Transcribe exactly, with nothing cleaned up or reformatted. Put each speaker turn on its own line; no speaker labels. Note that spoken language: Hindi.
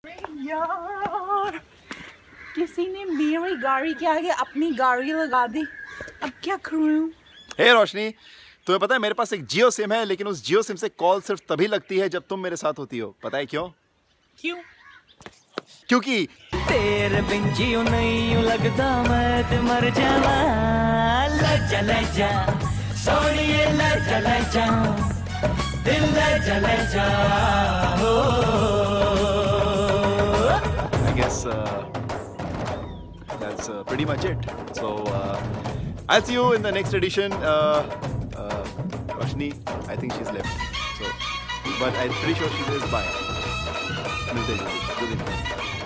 यार किसी ने मेरी गाड़ी के आगे अपनी गाड़ी लगा दी, अब क्या करूं?
हे रोशनी, तुम्हें पता है मेरे पास एक जियो सिम है, लेकिन उस जियो सिम से कॉल सिर्फ तभी लगती है जब तुम मेरे साथ होती हो। पता है क्यों?
क्यों?
क्योंकि
तेरे बिन जियो नहीं लगता मैं ते मर जावा। लजा लजा सोनिए लजा लजा दिल लजा लजा हो।
I guess uh, that's uh, pretty much it. So uh, I'll see you in the next edition. Uh, uh, Roshni, I think she's left. So, but I'm pretty sure she says bye. मिलते हैं जल्दी।